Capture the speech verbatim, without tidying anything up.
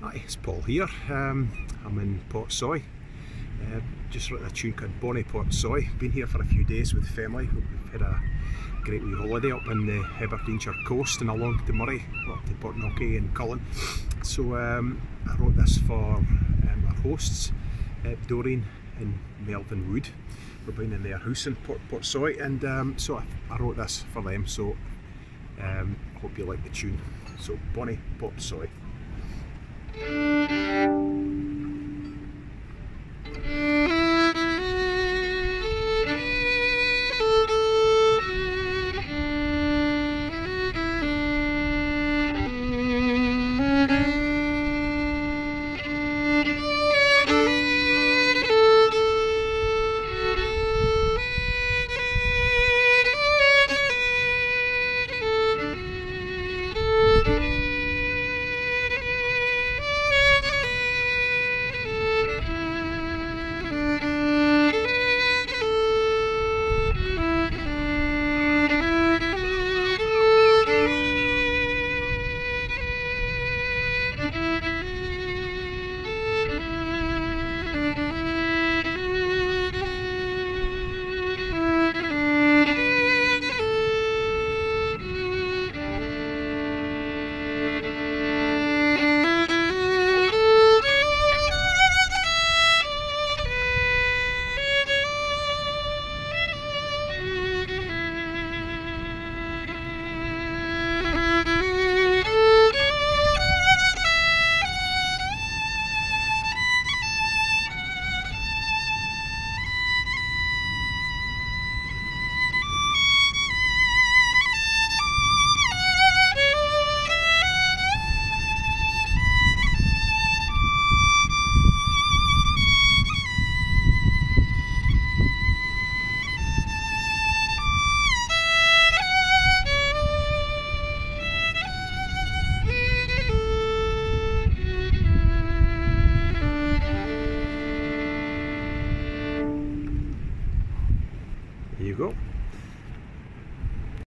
Hi, it's Paul here. Um, I'm in Portsoy. Uh, just wrote a tune called Bonnie Portsoy. Been here for a few days with the family. We've had a great wee holiday up on the Aberdeenshire coast and along to Murray, up to Portnocky and Cullen. So um, I wrote this for um, our hosts, uh, Doreen and Melvin Wood. We're been in their house in Port Portsoy, and um, so I, I wrote this for them. So um, I hope you like the tune. So Bonnie Portsoy. Here you go.